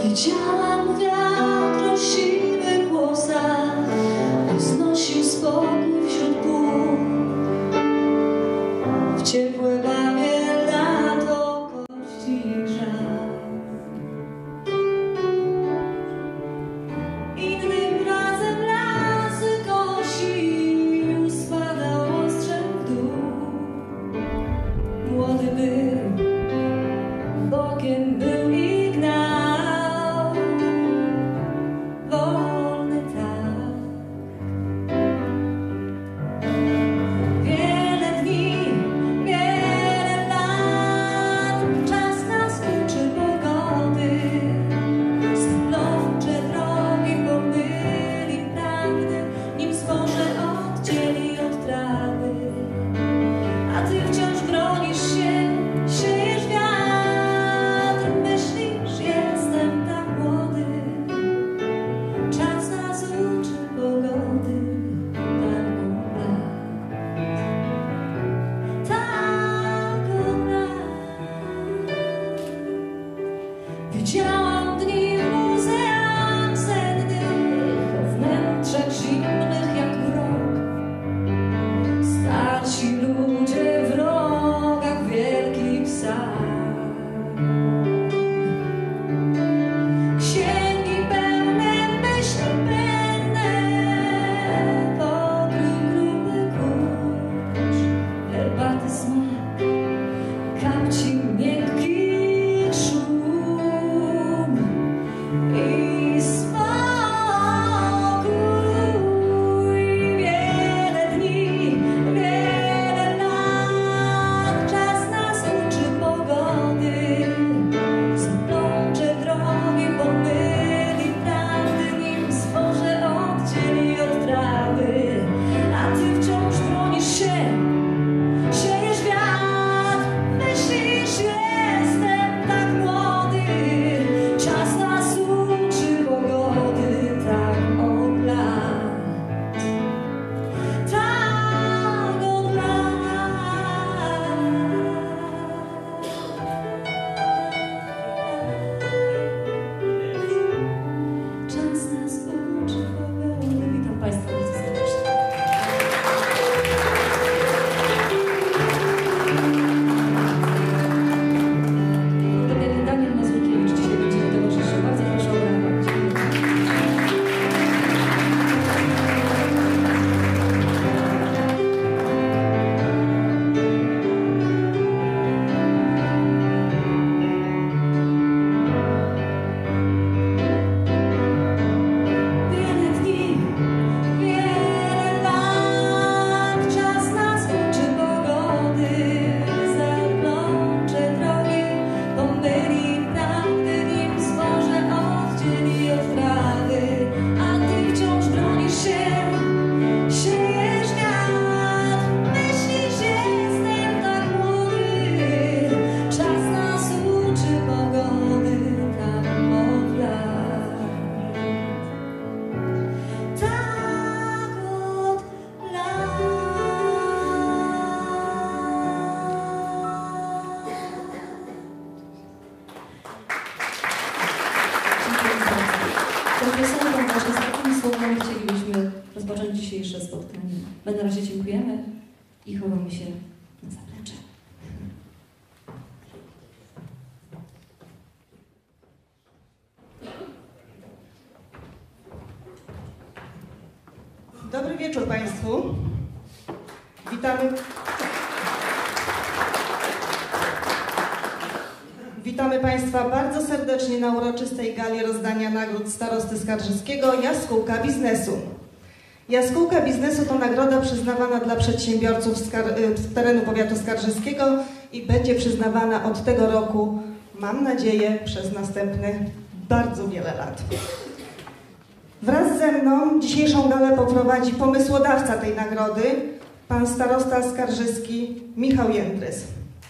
Widziałam wiatr o siwych włosach, znosił spokój wśród ból. W ciepłe bawie lato, kości i grzał. Innym razem lasy kosił, spadał ostrzem w dół. Młody był, bokiem był i gnał. Wolny tak. Wiele dni, wiele lat, czas nas uczy pogody. Splącze drogi pomyli prawdy, nim zboże oddzieli od trawy. A ty wciąż bronisz się, siejesz wiatr, myślisz, jestem tak młody. Czas nas uczy pogody, tak od lat, tak od lat. Widziałam dni w muzeach sennych, o wnętrzach zimnych jak mrok. Starsi ludzie w rogach wielkich sal. Księgi pełne myśli penne, pokrył gruby kurcz. Herbaty smak, kapci miękki szum i spokój. Wiele dni, wiele lat, czas nas uczy pogody. Zaplącze drogi pomyli prawdy, nim zboże oddzieli od trawy. A ty wciąż bronisz się, siejesz wiatr, myślisz, jestem tak młody. Czas nas uczy pogody, tak od lat, tak od lat. Czas nas uczy pogody. Witam Państwa bardzo serdecznie. Daniel Mazurkiewicz dzisiaj będzie mi towarzyszył. Bardzo proszę o brawa. Wiele dni, wiele lat, czas nas uczy pogody. Zaplącze drogi pomyli prawdy, nim zboże oddzieli od trawy. A ty wciąż bronisz się, siejesz wiatr, myślisz, jestem tak młody. Czas nas uczy pogody, tak od lat, tak od lat. Tą piosenką, właśnie z takimi słowami chcielibyśmy rozpocząć dzisiejsze spotkanie. My na razie dziękujemy i chowamy się na zaplecze. Dobry wieczór Państwu. Witamy Państwa bardzo serdecznie na uroczystej gali rozdania nagród starosty skarżyskiego Jaskółka Biznesu. Jaskółka Biznesu to nagroda przyznawana dla przedsiębiorców z terenu powiatu skarżyskiego i będzie przyznawana od tego roku, mam nadzieję, przez następne bardzo wiele lat. Wraz ze mną dzisiejszą galę poprowadzi pomysłodawca tej nagrody, pan starosta skarżyski Michał Jędrys.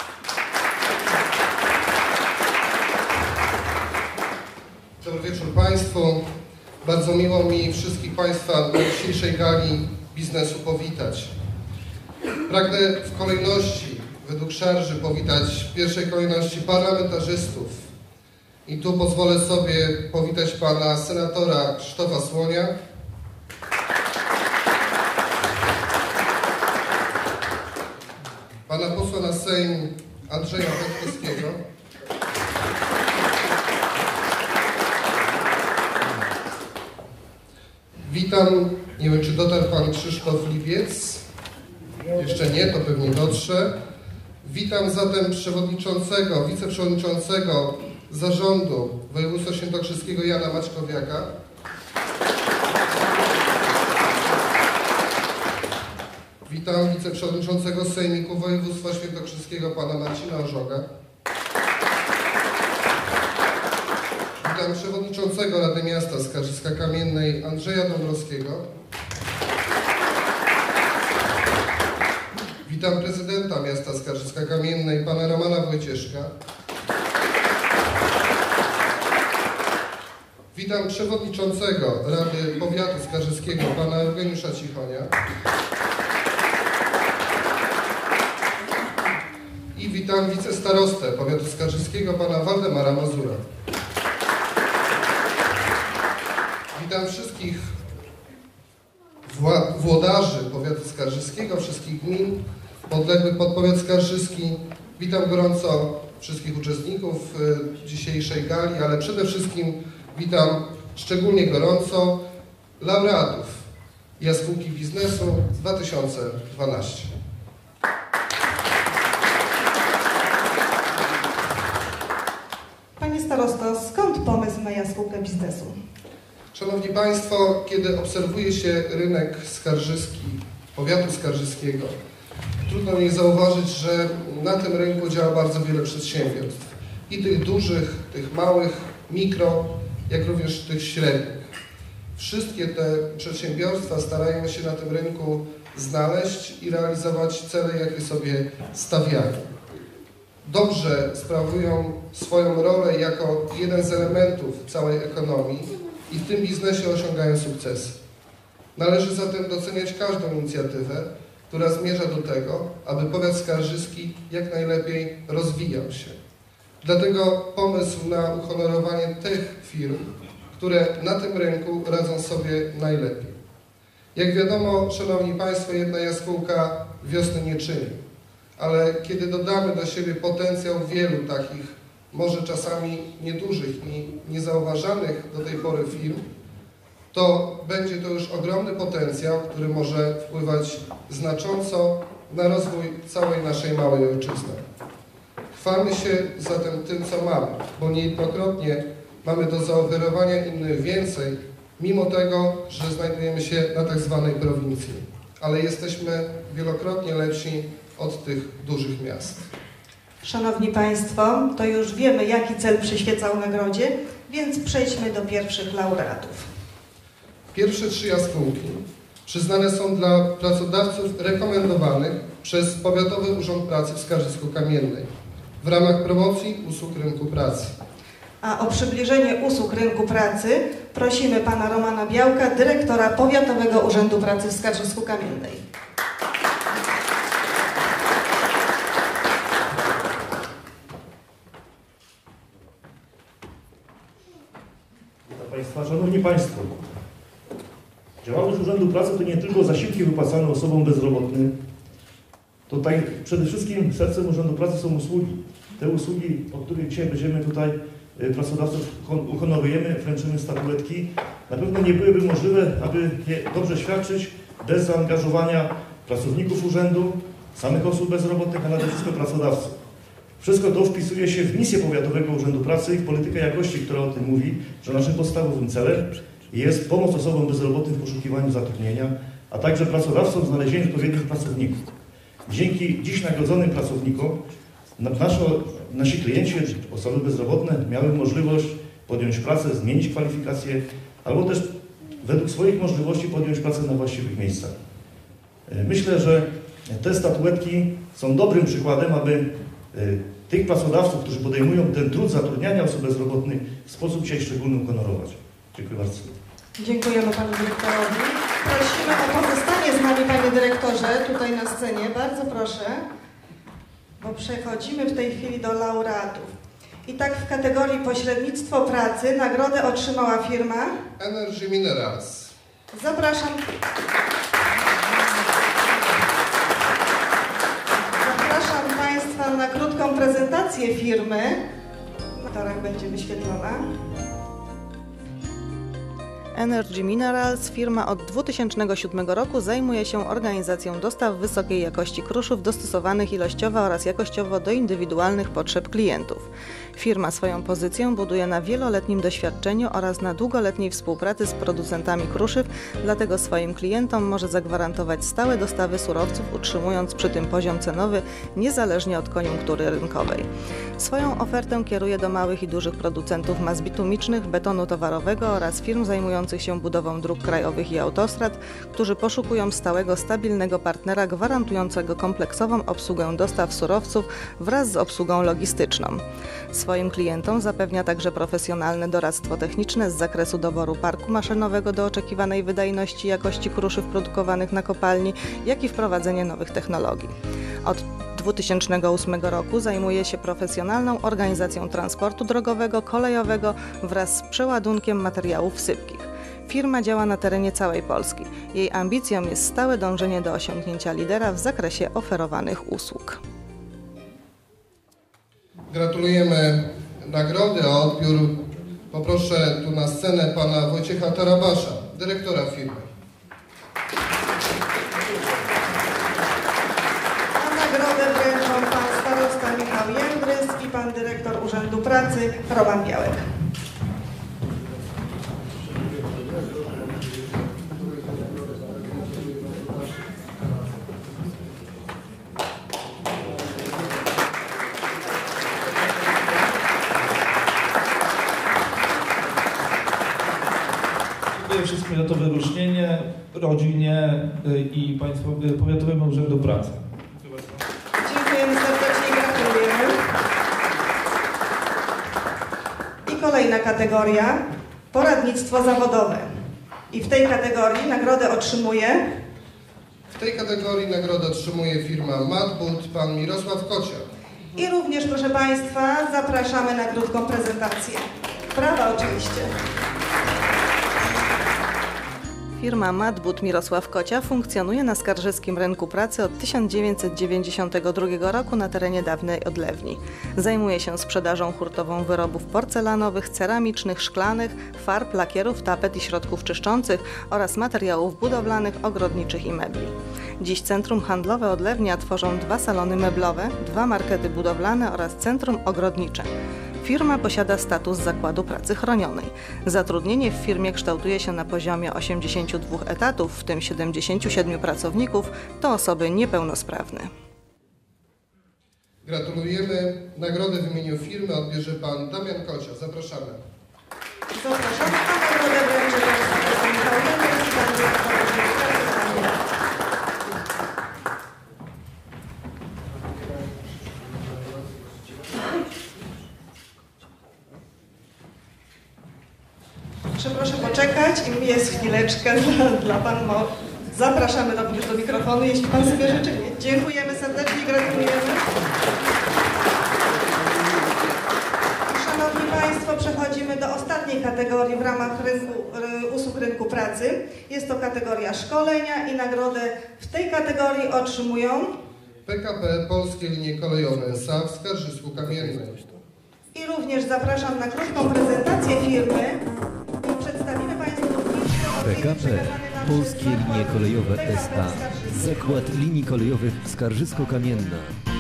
Dobry wieczór Państwu. Bardzo miło mi wszystkich Państwa na dzisiejszej gali biznesu powitać. Pragnę w kolejności, według szarży, powitać w pierwszej kolejności parlamentarzystów, I tu pozwolę sobie powitać pana senatora Krzysztofa Słonia, pana posła na Sejm Andrzeja Wojtkowskiego, witam, nie wiem czy dotarł pan Krzysztof Lipiec, jeszcze nie, to pewnie dotrze. Witam zatem przewodniczącego, wiceprzewodniczącego zarządu województwa świętokrzyskiego Jana Maćkowiaka. Witam wiceprzewodniczącego Sejmiku Województwa Świętokrzyskiego pana Marcina Ożoga. Witam przewodniczącego Rady Miasta Skarżyska-Kamiennej Andrzeja Dąbrowskiego. Witam prezydenta miasta Skarżyska-Kamiennej pana Romana Wojcieszka. Witam przewodniczącego Rady Powiatu Skarżyskiego pana Eugeniusza Cichonia. I witam wicestarostę Powiatu Skarżyskiego pana Waldemara Mazura. Witam wszystkich włodarzy Powiatu Skarżyskiego, wszystkich gmin podległych pod Powiat Skarżyski. Witam gorąco wszystkich uczestników dzisiejszej gali, ale przede wszystkim witam szczególnie gorąco laureatów Jaskółki Biznesu 2012. Panie starosto, skąd pomysł na Jaskółkę Biznesu? Szanowni Państwo, kiedy obserwuje się rynek skarżyski, powiatu skarżyskiego, trudno nie zauważyć, że na tym rynku działa bardzo wiele przedsiębiorstw. I tych dużych, tych małych, mikro, jak również tych średnich. Wszystkie te przedsiębiorstwa starają się na tym rynku znaleźć i realizować cele, jakie sobie stawiają. Dobrze sprawują swoją rolę jako jeden z elementów całej ekonomii i w tym biznesie osiągają sukcesy. Należy zatem doceniać każdą inicjatywę, która zmierza do tego, aby powiat skarżyski jak najlepiej rozwijał się. Dlatego pomysł na uhonorowanie tych firm, które na tym rynku radzą sobie najlepiej. Jak wiadomo, Szanowni Państwo, jedna jaskółka wiosny nie czyni, ale kiedy dodamy do siebie potencjał wielu takich, może czasami niedużych i niezauważanych do tej pory firm, to będzie to już ogromny potencjał, który może wpływać znacząco na rozwój całej naszej małej ojczyzny. Chwalmy się zatem tym, co mamy, bo niejednokrotnie mamy do zaoferowania innych więcej, mimo tego, że znajdujemy się na tak zwanej prowincji. Ale jesteśmy wielokrotnie lepsi od tych dużych miast. Szanowni Państwo, to już wiemy, jaki cel przyświecał nagrodzie, więc przejdźmy do pierwszych laureatów. Pierwsze 3 jaskółki przyznane są dla pracodawców rekomendowanych przez Powiatowy Urząd Pracy w Skarżysku-Kamiennej w ramach promocji usług rynku pracy. A o przybliżenie usług rynku pracy prosimy pana Romana Białka, dyrektora Powiatowego Urzędu Pracy w Skarżysku-Kamiennej. Witam Państwa. Szanowni Państwo, działalność Urzędu Pracy to nie tylko zasiłki wypłacane osobom bezrobotnym. Tutaj przede wszystkim sercem Urzędu Pracy są usługi. Te usługi, o których dzisiaj będziemy tutaj pracodawców uhonorujemy, wręczymy statuetki, na pewno nie byłyby możliwe, aby je dobrze świadczyć bez zaangażowania pracowników urzędu, samych osób bezrobotnych, a nade wszystko pracodawców. Wszystko to wpisuje się w misję Powiatowego Urzędu Pracy i w politykę jakości, która o tym mówi, że naszym podstawowym celem jest pomoc osobom bezrobotnym w poszukiwaniu zatrudnienia, a także pracodawcom w znalezieniu odpowiednich pracowników. Dzięki dziś nagrodzonym pracownikom nasi klienci, osoby bezrobotne, miały możliwość podjąć pracę, zmienić kwalifikacje, albo też według swoich możliwości podjąć pracę na właściwych miejscach. Myślę, że te statuetki są dobrym przykładem, aby tych pracodawców, którzy podejmują ten trud zatrudniania osób bezrobotnych, w sposób dzisiaj szczególny uhonorować. Dziękuję bardzo. Dziękujemy panu dyrektorowi. Prosimy o pozostanie z nami, panie dyrektorze, tutaj na scenie. Bardzo proszę, bo przechodzimy w tej chwili do laureatów. I tak w kategorii pośrednictwo pracy nagrodę otrzymała firma Energy Minerals. Zapraszam Państwa na krótką prezentację firmy. Na torach będzie wyświetlona. Energy Minerals, firma od 2007 roku, zajmuje się organizacją dostaw wysokiej jakości kruszów dostosowanych ilościowo oraz jakościowo do indywidualnych potrzeb klientów. Firma swoją pozycję buduje na wieloletnim doświadczeniu oraz na długoletniej współpracy z producentami kruszyw, dlatego swoim klientom może zagwarantować stałe dostawy surowców, utrzymując przy tym poziom cenowy niezależnie od koniunktury rynkowej. Swoją ofertę kieruje do małych i dużych producentów mas bitumicznych, betonu towarowego oraz firm zajmujących się budową dróg krajowych i autostrad, którzy poszukują stałego, stabilnego partnera gwarantującego kompleksową obsługę dostaw surowców wraz z obsługą logistyczną. Swoim klientom zapewnia także profesjonalne doradztwo techniczne z zakresu doboru parku maszynowego do oczekiwanej wydajności i jakości kruszyw produkowanych na kopalni, jak i wprowadzenie nowych technologii. Od 2008 roku zajmuje się profesjonalną organizacją transportu drogowego, kolejowego wraz z przeładunkiem materiałów sypkich. Firma działa na terenie całej Polski. Jej ambicją jest stałe dążenie do osiągnięcia lidera w zakresie oferowanych usług. Gratulujemy nagrody, a odbiór poproszę tu na scenę pana Wojciecha Tarabasza, dyrektora firmy. Na nagrodę wręczą pan starosta Michał Jędrys i pan dyrektor Urzędu Pracy Roman Białek. Dziękuję wszystkim za to wyróżnienie, rodzinie i Powiatowemu Urzędu Pracy. Dziękujemy serdecznie i gratulujemy. I kolejna kategoria, poradnictwo zawodowe. I w tej kategorii nagrodę otrzymuje... W tej kategorii nagrodę otrzymuje firma Madbud, pan Mirosław Kociak. I również, proszę Państwa, zapraszamy na krótką prezentację. Brawa oczywiście. Firma Madbud Mirosław Kocia funkcjonuje na skarżyskim rynku pracy od 1992 roku na terenie dawnej Odlewni. Zajmuje się sprzedażą hurtową wyrobów porcelanowych, ceramicznych, szklanych, farb, lakierów, tapet i środków czyszczących oraz materiałów budowlanych, ogrodniczych i mebli. Dziś centrum handlowe Odlewnia tworzą 2 salony meblowe, 2 markety budowlane oraz centrum ogrodnicze. Firma posiada status zakładu pracy chronionej. Zatrudnienie w firmie kształtuje się na poziomie 82 etatów, w tym 77 pracowników to osoby niepełnosprawne. Gratulujemy. Nagrodę w imieniu firmy odbierze pan Damian Kocia. Zapraszamy. Zapraszamy. A nagrodę wręczy pan Michał Jędrys i pan dyrektor Urzędu Pracy Roman Białek. Proszę poczekać, im jest chwileczkę dla Pan. Zapraszamy również do mikrofonu, jeśli Pan sobie życzy. Dziękujemy serdecznie, gratulujemy. Szanowni Państwo, przechodzimy do ostatniej kategorii w ramach usług rynku pracy. Jest to kategoria szkolenia i nagrodę w tej kategorii otrzymują PKP Polskie Linie Kolejowe S.A. w Skarżysku-Kamiennej. I również zapraszam na krótką prezentację firmy. Przedstawimy Państwu PKP Polskie Linie Kolejowe S.A. Zakład Linii Kolejowych Skarżysko-Kamienna.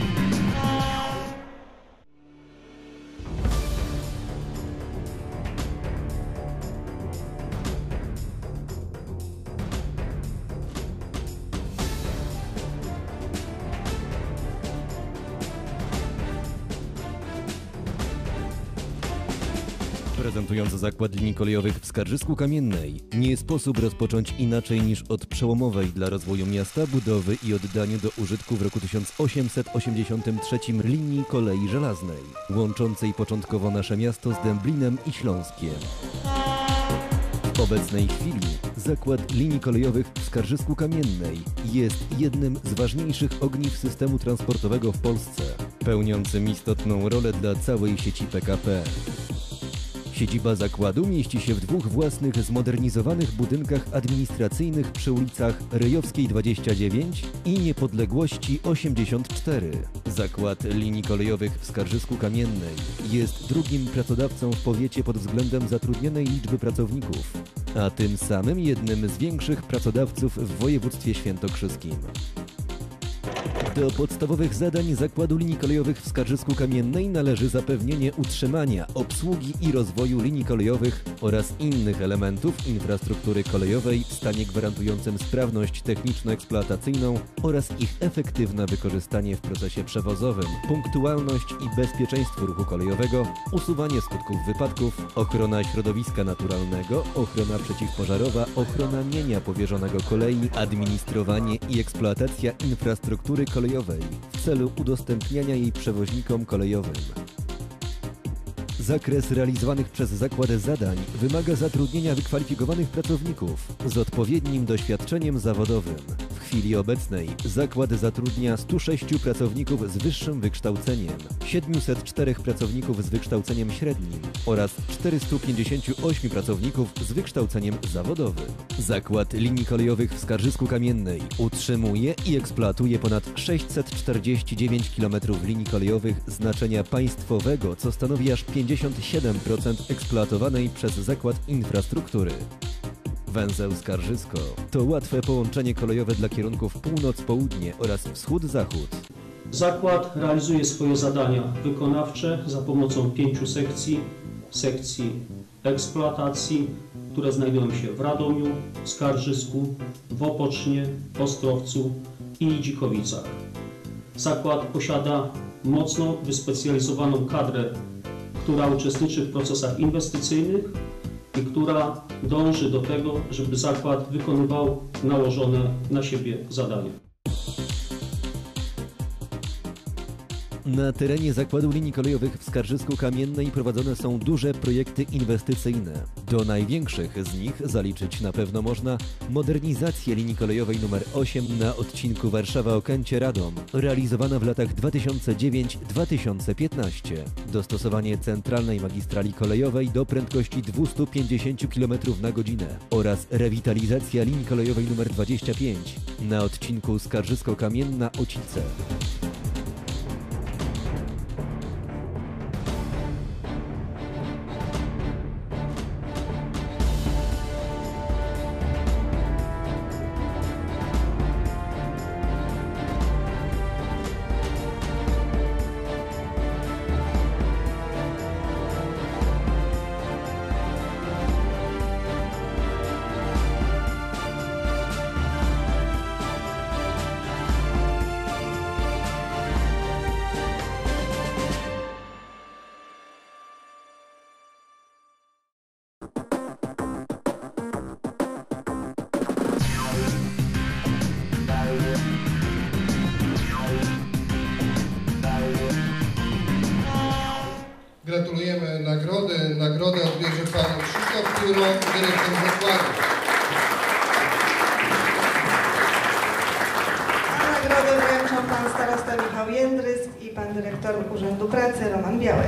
Prezentując zakład linii kolejowych w Skarżysku-Kamiennej, nie sposób rozpocząć inaczej niż od przełomowej dla rozwoju miasta budowy i oddaniu do użytku w roku 1883 linii kolei żelaznej, łączącej początkowo nasze miasto z Dęblinem i Śląskiem. W obecnej chwili zakład linii kolejowych w Skarżysku-Kamiennej jest jednym z ważniejszych ogniw systemu transportowego w Polsce. pełniącym istotną rolę dla całej sieci PKP. Siedziba zakładu mieści się w 2 własnych, zmodernizowanych budynkach administracyjnych przy ulicach Ryjowskiej 29 i Niepodległości 84. Zakład linii kolejowych w Skarżysku-Kamiennej jest drugim pracodawcą w powiecie pod względem zatrudnionej liczby pracowników, a tym samym jednym z większych pracodawców w województwie świętokrzyskim. Do podstawowych zadań Zakładu Linii Kolejowych w Skarżysku-Kamiennej należy zapewnienie utrzymania, obsługi i rozwoju linii kolejowych oraz innych elementów infrastruktury kolejowej w stanie gwarantującym sprawność techniczno-eksploatacyjną oraz ich efektywne wykorzystanie w procesie przewozowym, punktualność i bezpieczeństwo ruchu kolejowego, usuwanie skutków wypadków, ochrona środowiska naturalnego, ochrona przeciwpożarowa, ochrona mienia powierzonego kolei, administrowanie i eksploatacja infrastruktury kolejowej w celu udostępniania jej przewoźnikom kolejowym. Zakres realizowanych przez zakład zadań wymaga zatrudnienia wykwalifikowanych pracowników z odpowiednim doświadczeniem zawodowym. W chwili obecnej zakład zatrudnia 106 pracowników z wyższym wykształceniem, 704 pracowników z wykształceniem średnim oraz 458 pracowników z wykształceniem zawodowym. Zakład linii kolejowych w Skarżysku-Kamiennej utrzymuje i eksploatuje ponad 649 km linii kolejowych znaczenia państwowego, co stanowi aż 57% eksploatowanej przez zakład infrastruktury. Węzeł Skarżysko to łatwe połączenie kolejowe dla kierunków północ-południe oraz wschód-zachód. Zakład realizuje swoje zadania wykonawcze za pomocą 5 sekcji eksploatacji, które znajdują się w Radomiu, Skarżysku, w Opocznie, Ostrowcu i Nidzikowicach. Zakład posiada mocno wyspecjalizowaną kadrę, która uczestniczy w procesach inwestycyjnych i która dąży do tego, żeby zakład wykonywał nałożone na siebie zadania. Na terenie Zakładu Linii Kolejowych w Skarżysku-Kamiennej prowadzone są duże projekty inwestycyjne. Do największych z nich zaliczyć na pewno można modernizację linii kolejowej nr 8 na odcinku Warszawa-Okęcie-Radom, realizowana w latach 2009-2015, dostosowanie centralnej magistrali kolejowej do prędkości 250 km na godzinę oraz rewitalizacja linii kolejowej nr 25 na odcinku Skarżysko-Kamienna-Ocice. Gratulujemy nagrody. Nagrodę odbierze pan Krzysztof Pióro, dyrektor zakładu. A nagrodę wręczą pan starosta Michał Jędrysk i pan dyrektor Urzędu Pracy Roman Białek.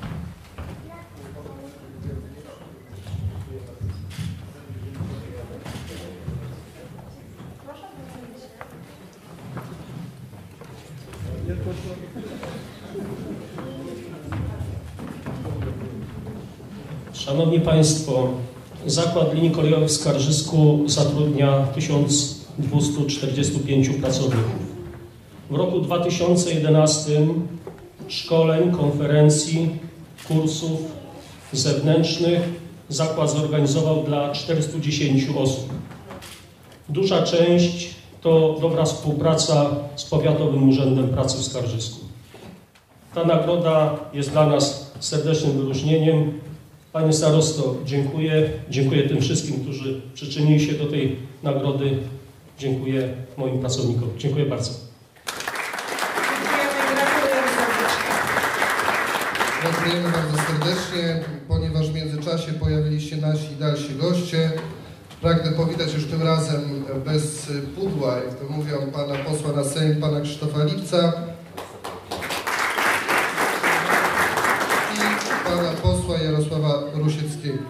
Szanowni Państwo, Zakład Linii Kolejowych w Skarżysku zatrudnia 1245 pracowników. W roku 2011 szkoleń, konferencji, kursów zewnętrznych zakład zorganizował dla 410 osób. Duża część to dobra współpraca z Powiatowym Urzędem Pracy w Skarżysku. Ta nagroda jest dla nas serdecznym wyróżnieniem. Panie starosto, dziękuję. Dziękuję tym wszystkim, którzy przyczynili się do tej nagrody. Dziękuję moim pracownikom. Dziękuję bardzo. Gratulujemy bardzo serdecznie. Ponieważ w międzyczasie pojawili się nasi dalsi goście, pragnę powitać już tym razem bez pudła, jak to mówią, pana posła na Sejm, pana Krzysztofa Lipca. Rusieckiego.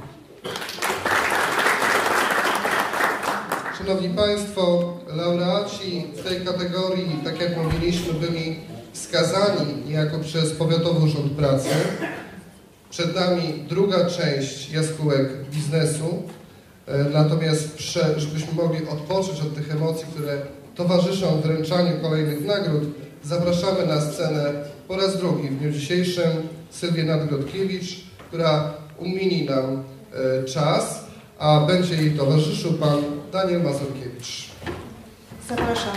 Szanowni Państwo, laureaci w tej kategorii, tak jak mówiliśmy, byli wskazani niejako przez Powiatowy Urząd Pracy. Przed nami druga część jaskółek biznesu, natomiast żebyśmy mogli odpocząć od tych emocji, które towarzyszą wręczaniu kolejnych nagród, zapraszamy na scenę po raz drugi w dniu dzisiejszym Sylwię Nadgrodkiewicz, która umieni nam czas, a będzie jej towarzyszył pan Daniel Mazurkiewicz. Zapraszam.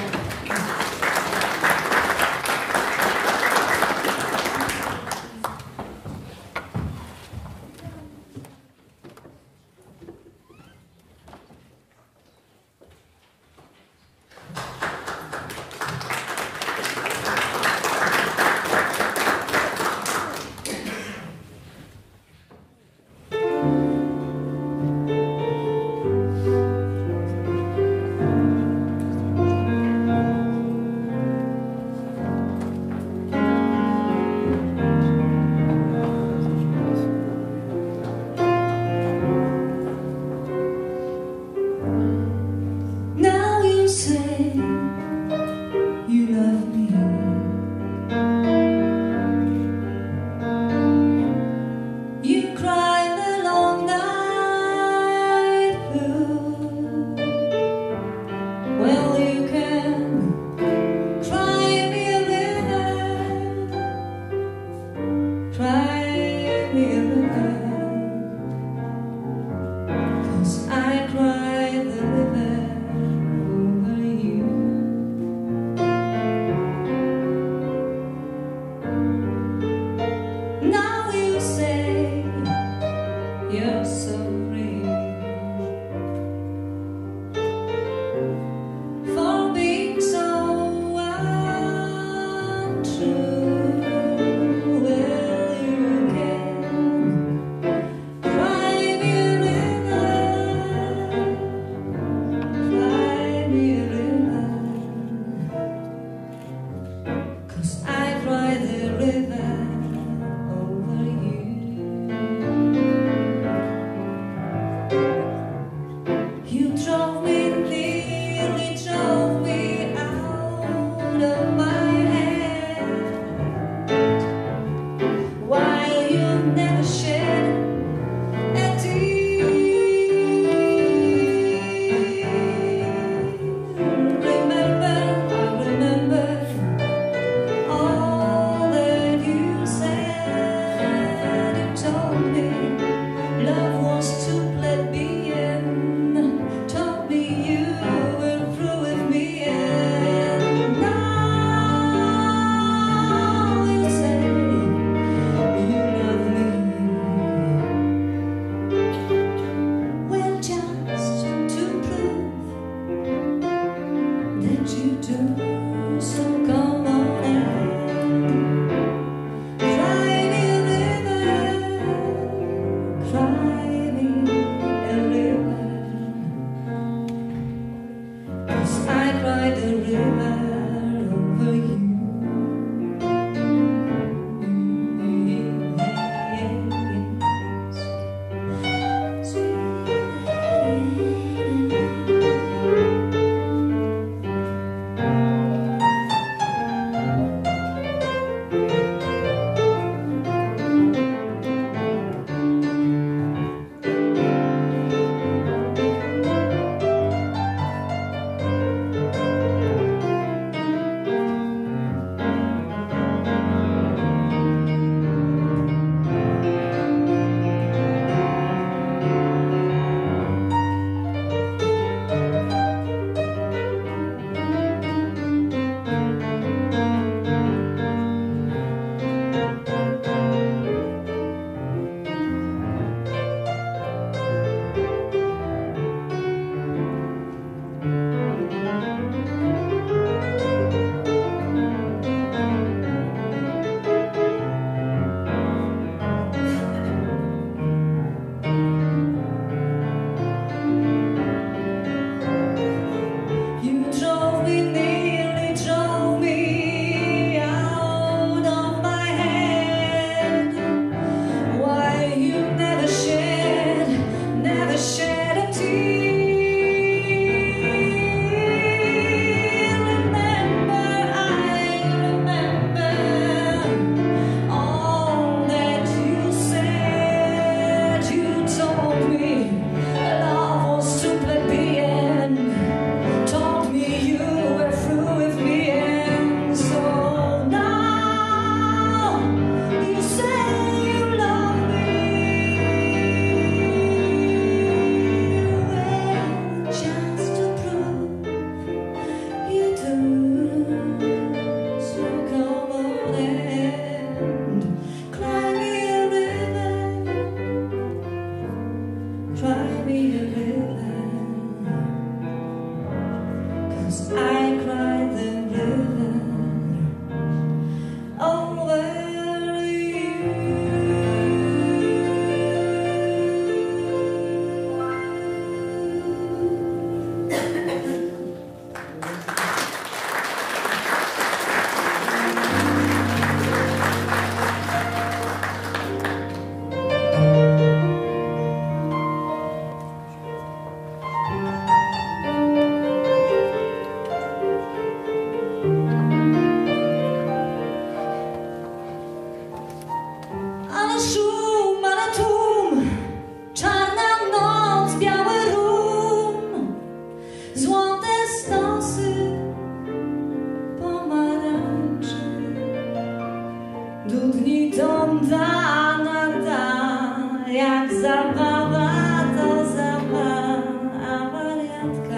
zabawa to zabawa, a wariatka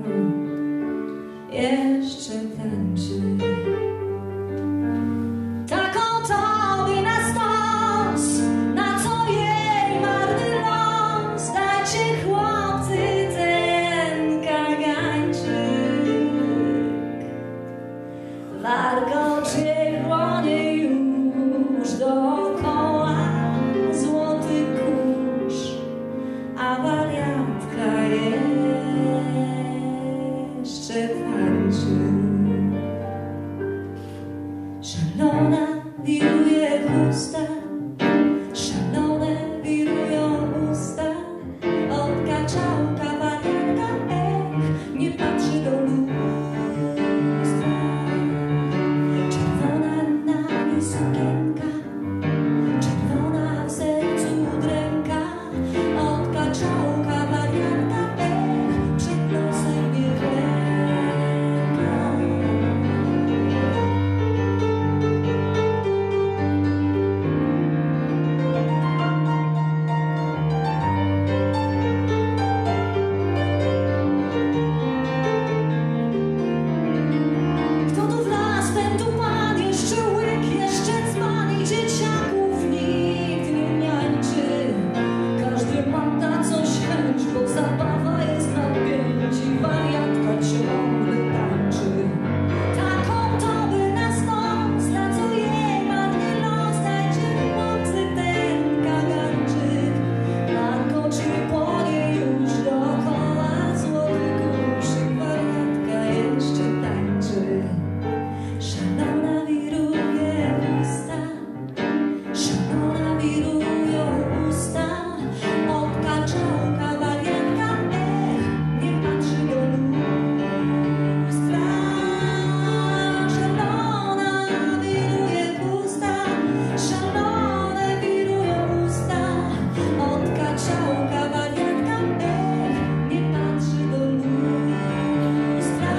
jeszcze tańczy. Taką tobie na stos, na co jej marny los, dajcie chłopcy ten kagańczyk. Warkoczy chłonie już dookoła złoty kurz, a wariatka jeszcze tańczy. Szalona wiruje chusta, szalone wirują usta, od kaczałka wariatka, nie patrzy do lustra. Czerwona na niej sukienka, czerwona w sercu dręka, od kaczałka wariatka, przed nosem nie klęka. Kto tu wlazł, ten tu pan, jeszcze łyk, jeszcze dzban i dzieciaków nikt nie niańczy. Każdy ma na coś chęć, bo zabawa jest na pięć i wariatka ciągle tańczy. Taką tobie na stos, na co jej marny los, dajcie chłopcy ten kagańczyk. Warkoczy płonie już dookoła złoty kurz i wariatka jeszcze tańczy. Szalona wiruje usta, szalona wirują usta, od kaczałka wariatka, nie patrzy do lustra. Szalona wiruje usta, szalone wirują usta, od kaczałka wariatka, nie patrzy do lustra.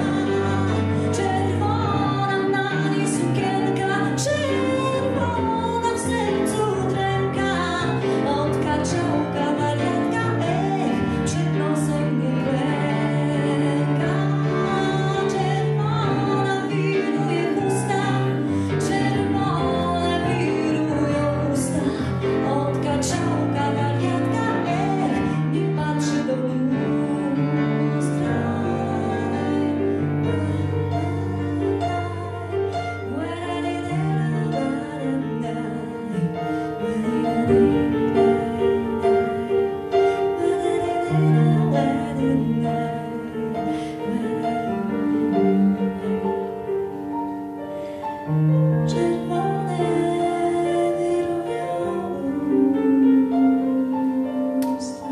Czerwona na niej sukienka, czerwona w sercu dręka, od kaczałka wariatka, przed nosem nie klęka. Czerwona wiruje usta, czerwone wirują usta, od kaczałka wariatka, nie patrzy do lustra. Czerwone wirują usta,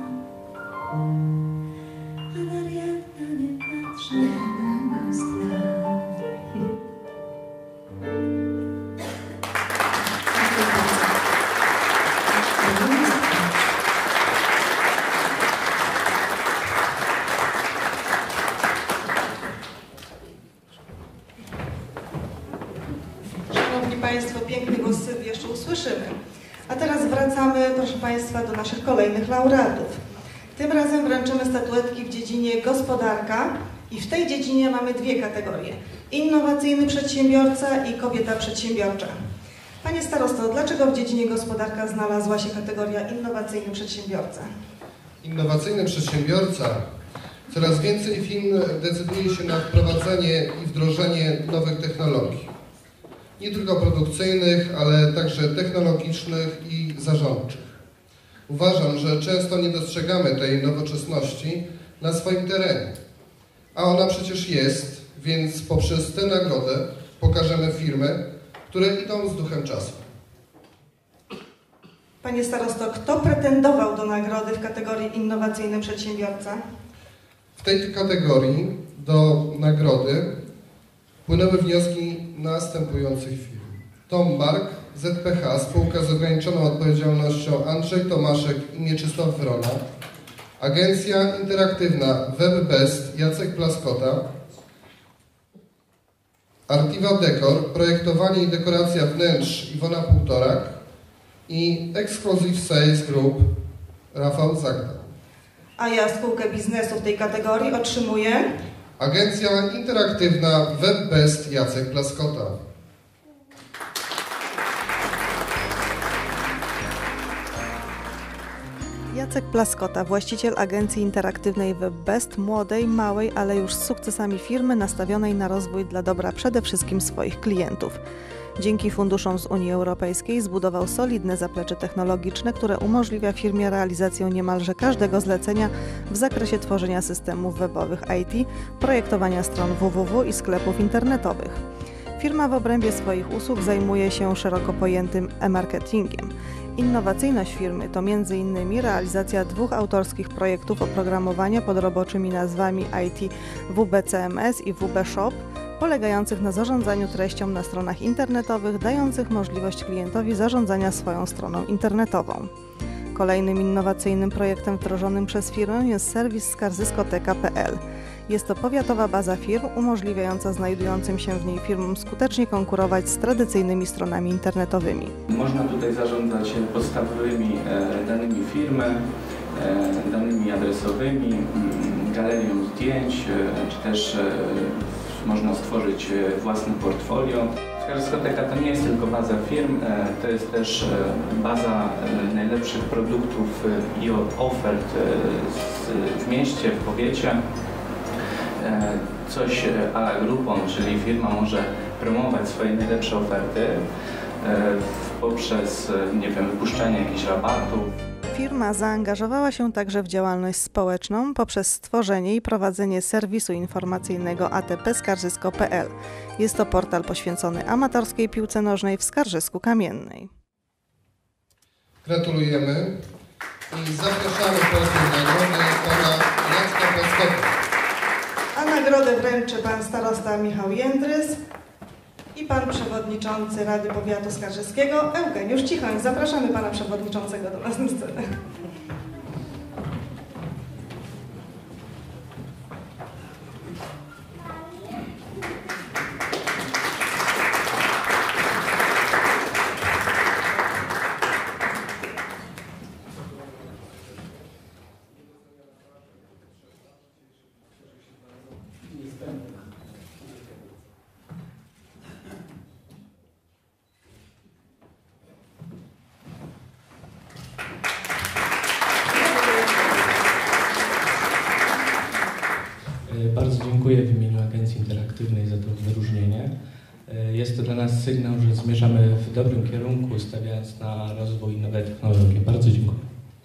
a wariatka nie patrzy na lustra. Szanowni Państwo, piękny głos Sylwii jeszcze usłyszymy. A teraz wracamy, proszę Państwa, do naszych kolejnych laureatów. Tym razem wręczymy statuetki w dziedzinie gospodarka i w tej dziedzinie mamy dwie kategorie. Innowacyjny przedsiębiorca i kobieta przedsiębiorcza. Panie starosto, dlaczego w dziedzinie gospodarka znalazła się kategoria innowacyjny przedsiębiorca? Innowacyjny przedsiębiorca. Coraz więcej firm decyduje się na wprowadzenie i wdrożenie nowych technologii. Nie tylko produkcyjnych, ale także technologicznych i zarządczych. Uważam, że często nie dostrzegamy tej nowoczesności na swoim terenie. A ona przecież jest, więc poprzez tę nagrodę pokażemy firmy, które idą z duchem czasu. Panie starosto, kto pretendował do nagrody w kategorii innowacyjny przedsiębiorca? W tej kategorii do nagrody płynęły wnioski następujących firm. Tom Mark, ZPH, spółka z ograniczoną odpowiedzialnością Andrzej Tomaszek i Mieczysław Wrona, Agencja Interaktywna WebBest Jacek Plaskota, Artiva Decor, projektowanie i dekoracja wnętrz Iwona Półtorak i Exclusive Sales Group Rafał Zagda. A jaskółkę biznesu w tej kategorii otrzymuje Agencja Interaktywna WebBest Jacek Plaskota. Jacek Plaskota, właściciel agencji interaktywnej WebBest, młodej, małej, ale już z sukcesami firmy nastawionej na rozwój dla dobra przede wszystkim swoich klientów. Dzięki funduszom z Unii Europejskiej zbudował solidne zaplecze technologiczne, które umożliwia firmie realizację niemalże każdego zlecenia w zakresie tworzenia systemów webowych IT, projektowania stron www i sklepów internetowych. Firma w obrębie swoich usług zajmuje się szeroko pojętym e-marketingiem. Innowacyjność firmy to m.in. realizacja 2 autorskich projektów oprogramowania pod roboczymi nazwami IT WBCMS i WBShop, polegających na zarządzaniu treścią na stronach internetowych, dających możliwość klientowi zarządzania swoją stroną internetową. Kolejnym innowacyjnym projektem wdrożonym przez firmę jest serwis skarzysko.pl. Jest to powiatowa baza firm umożliwiająca znajdującym się w niej firmom skutecznie konkurować z tradycyjnymi stronami internetowymi. Można tutaj zarządzać podstawowymi danymi firmy, danymi adresowymi, galerią zdjęć, czy też można stworzyć własne portfolio. Skarżyskoteka to nie jest tylko baza firm, to jest też baza najlepszych produktów i ofert w mieście, w powiecie. Coś a la Groupon, czyli firma może promować swoje najlepsze oferty poprzez, nie wiem, wypuszczanie jakichś rabatów. Firma zaangażowała się także w działalność społeczną poprzez stworzenie i prowadzenie serwisu informacyjnego ATP Skarżysko.pl. Jest to portal poświęcony amatorskiej piłce nożnej w Skarżysku Kamiennej. Gratulujemy i zapraszamy po nagrodę pana Jacka Plaskota. A nagrodę wręczy pan starosta Michał Jędrys i pan przewodniczący Rady Powiatu Skarżyskiego Eugeniusz Cichoń. Zapraszamy pana przewodniczącego do nas na scenę. Bardzo dziękuję w imieniu Agencji Interaktywnej za to wyróżnienie. Jest to dla nas sygnał, że zmierzamy w dobrym kierunku, stawiając na rozwój i nowe technologie. Bardzo dziękuję.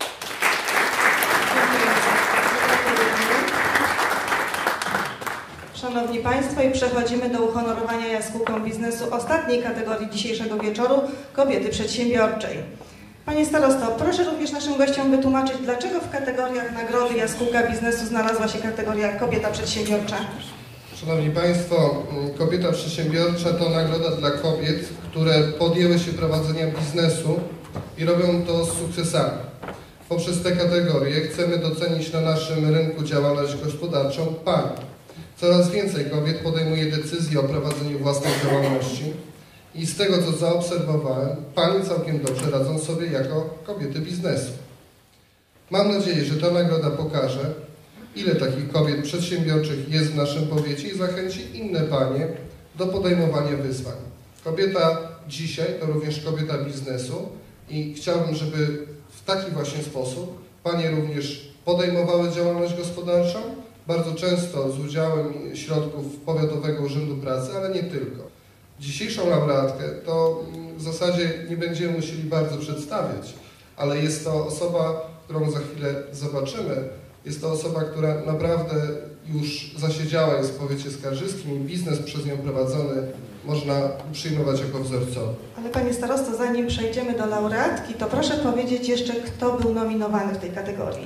Szanowni Państwo, i przechodzimy do uhonorowania jaskółką biznesu ostatniej kategorii dzisiejszego wieczoru – kobiety przedsiębiorczej. Panie starosto, proszę również naszym gościom wytłumaczyć, dlaczego w kategoriach nagrody jaskółka biznesu znalazła się kategoria kobieta przedsiębiorcza. Szanowni Państwo, kobieta przedsiębiorcza to nagroda dla kobiet, które podjęły się prowadzenia biznesu i robią to z sukcesami. Poprzez te kategorie chcemy docenić na naszym rynku działalność gospodarczą pań. Coraz więcej kobiet podejmuje decyzje o prowadzeniu własnej działalności i z tego, co zaobserwowałem, panie całkiem dobrze radzą sobie jako kobiety biznesu. Mam nadzieję, że ta nagroda pokaże, ile takich kobiet przedsiębiorczych jest w naszym powiecie i zachęci inne panie do podejmowania wyzwań. Kobieta dzisiaj to również kobieta biznesu i chciałbym, żeby w taki właśnie sposób panie również podejmowały działalność gospodarczą, bardzo często z udziałem środków Powiatowego Urzędu Pracy, ale nie tylko. Dzisiejszą laureatkę to w zasadzie nie będziemy musieli bardzo przedstawiać, ale jest to osoba, którą za chwilę zobaczymy. Jest to osoba, która naprawdę już zasiedziała jest w powiecie skarżyskim i biznes przez nią prowadzony można przyjmować jako wzorcowy. Ale panie starosto, zanim przejdziemy do laureatki, to proszę powiedzieć jeszcze, kto był nominowany w tej kategorii.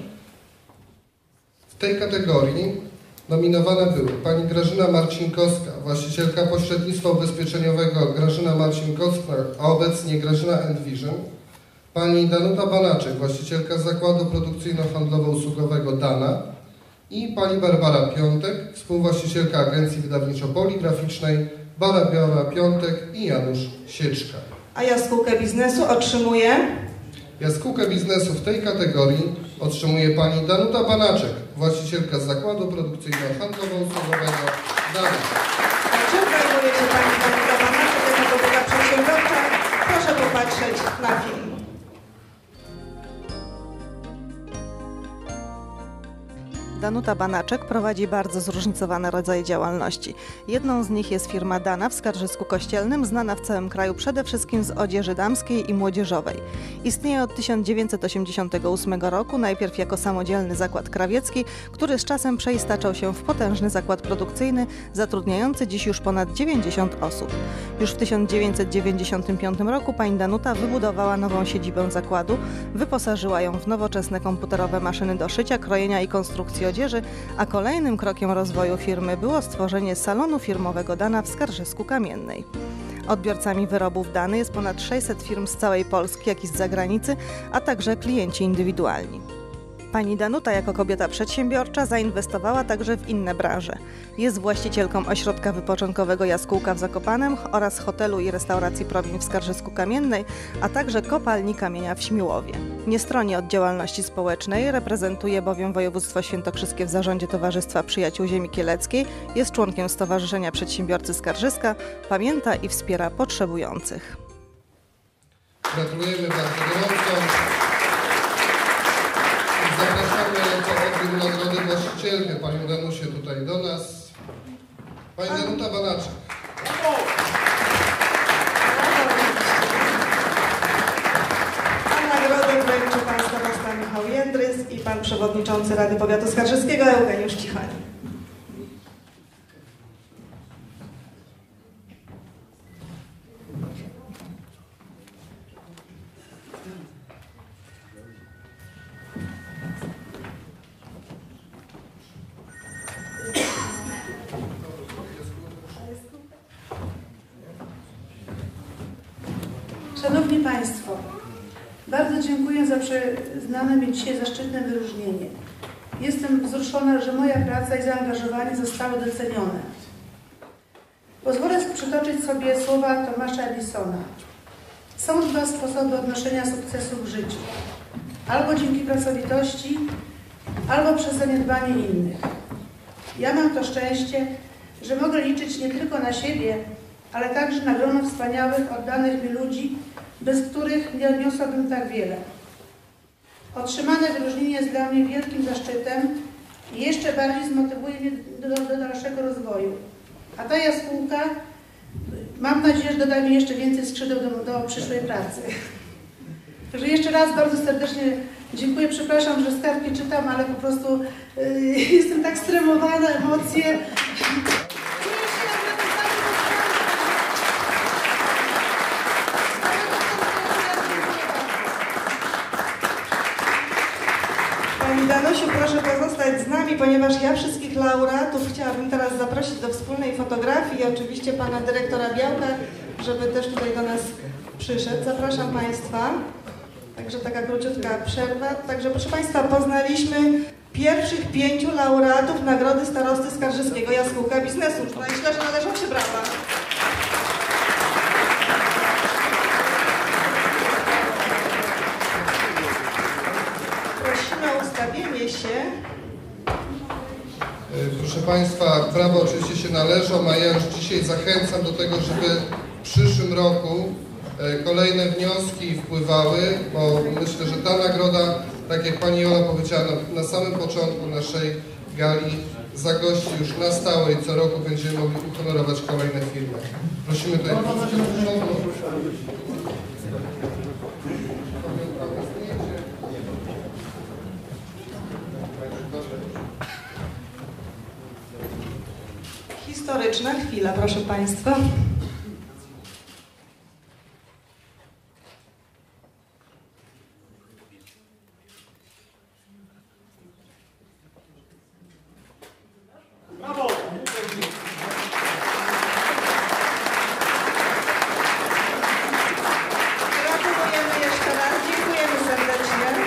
W tej kategorii nominowane były pani Grażyna Marcinkowska, właścicielka pośrednictwa ubezpieczeniowego Grażyna Marcinkowska, a obecnie Grażyna Envision, pani Danuta Banaczek, właścicielka zakładu produkcyjno-handlowo-usługowego Dana i pani Barbara Piątek, współwłaścicielka agencji wydawniczo-poligraficznej Barbara Piątek i Janusz Sieczka. A jaskółkę biznesu otrzymuje? Jaskółkę biznesu w tej kategorii otrzymuje pani Danuta Banaczek, właścicielka zakładu produkcyjno-handlowo-usługowego Dana. Czy zajmuje się pani Danuta Banaczek jako kobieta przedsiębiorcza? Proszę popatrzeć na film. Danuta Banaczek prowadzi bardzo zróżnicowane rodzaje działalności. Jedną z nich jest firma Dana w Skarżysku Kościelnym, znana w całym kraju przede wszystkim z odzieży damskiej i młodzieżowej. Istnieje od 1988 roku, najpierw jako samodzielny zakład krawiecki, który z czasem przeistaczał się w potężny zakład produkcyjny, zatrudniający dziś już ponad 90 osób. Już w 1995 roku pani Danuta wybudowała nową siedzibę zakładu, wyposażyła ją w nowoczesne komputerowe maszyny do szycia, krojenia i konstrukcji odzieży, a kolejnym krokiem rozwoju firmy było stworzenie salonu firmowego Dana w Skarżysku Kamiennej. Odbiorcami wyrobów Dany jest ponad 600 firm z całej Polski, jak i z zagranicy, a także klienci indywidualni. Pani Danuta jako kobieta przedsiębiorcza zainwestowała także w inne branże. Jest właścicielką ośrodka wypoczynkowego Jaskółka w Zakopanem oraz hotelu i restauracji Promień w Skarżysku Kamiennej, a także kopalni kamienia w Śmiłowie. Nie stroni od działalności społecznej, reprezentuje bowiem województwo świętokrzyskie w zarządzie Towarzystwa Przyjaciół Ziemi Kieleckiej, jest członkiem Stowarzyszenia Przedsiębiorcy Skarżyska, pamięta i wspiera potrzebujących. Gratulujemy bardzo gorąco. Zapraszamy jako odbiór nagrody właścicielkę panią Danusię tutaj do nas. Pani Danuta Banaczek. A nagrodę wręczy państwa posła Michał Jędrys i pan przewodniczący Rady Powiatu Skarżyskiego Eugeniusz Cichoń. Szanowni Państwo, bardzo dziękuję za przyznane mi dzisiaj zaszczytne wyróżnienie. Jestem wzruszona, że moja praca i zaangażowanie zostały docenione. Pozwolę przytoczyć sobie słowa Thomasa Edisona. Są dwa sposoby odnoszenia sukcesu w życiu. Albo dzięki pracowitości, albo przez zaniedbanie innych. Ja mam to szczęście, że mogę liczyć nie tylko na siebie, ale także na grono wspaniałych, oddanych mi ludzi, bez których nie odniosłabym tak wiele. Otrzymane wyróżnienie jest dla mnie wielkim zaszczytem i jeszcze bardziej zmotywuje mnie do dalszego rozwoju. A ta jaskółka, mam nadzieję, że doda mi jeszcze więcej skrzydeł do przyszłej pracy. Także jeszcze raz bardzo serdecznie dziękuję. Przepraszam, że skarbki czytam, ale po prostu jestem tak stremowana, emocje. Pani Danusiu, proszę pozostać z nami, ponieważ ja wszystkich laureatów chciałabym teraz zaprosić do wspólnej fotografii i oczywiście pana dyrektora Białka, żeby też tutaj do nas przyszedł. Zapraszam Państwa. Także taka króciutka przerwa. Także proszę Państwa, poznaliśmy pierwszych 5 laureatów Nagrody Starosty Skarżyskiego Jaskółka Biznesu. Myślę, że należą się brawa. Prosimy o ustawienie się. Proszę Państwa, brawa oczywiście się należą, a ja już dzisiaj zachęcam do tego, żeby w przyszłym roku kolejne wnioski wpływały, bo myślę, że ta nagroda, tak jak Pani Jola powiedziała na samym początku naszej gali, zagości już na stałe i co roku będziemy mogli uhonorować kolejne firmy. Prosimy tutaj Historyczna chwila, proszę Państwa. Brawo! Gratulujemy jeszcze raz, dziękujemy serdecznie.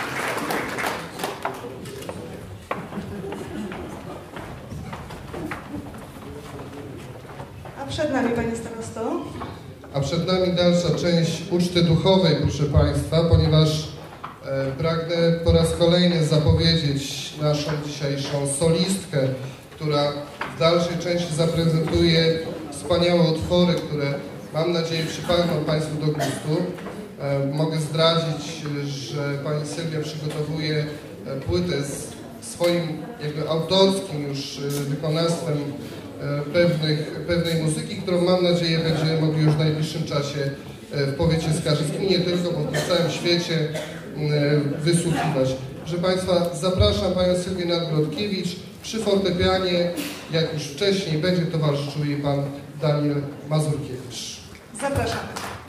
A przed nami, Panie Starosto? A przed nami dalsza część uczty duchowej, proszę Państwa, ponieważ Pragnę po raz kolejny zapowiedzieć naszą dzisiejszą solistkę, która w dalszej części zaprezentuje wspaniałe utwory, które mam nadzieję przypadną Państwu do gustu. Mogę zdradzić, że Pani Sylwia przygotowuje płytę z swoim jakby autorskim już wykonawstwem pewnej muzyki, którą mam nadzieję będziemy mogli już w najbliższym czasie w powiecie skarżyskim, nie tylko, bo w całym świecie wysłuchiwać. Proszę Państwa, zapraszam Panią Sylwię Nadbrodkiewicz. Przy fortepianie, jak już wcześniej, będzie towarzyszył jej Pan Daniel Mazurkiewicz. Zapraszamy.